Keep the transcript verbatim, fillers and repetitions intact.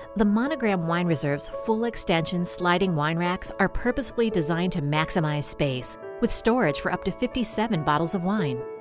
The Monogram Wine Reserve's full extension sliding wine racks are purposefully designed to maximize space, with storage for up to fifty-seven bottles of wine.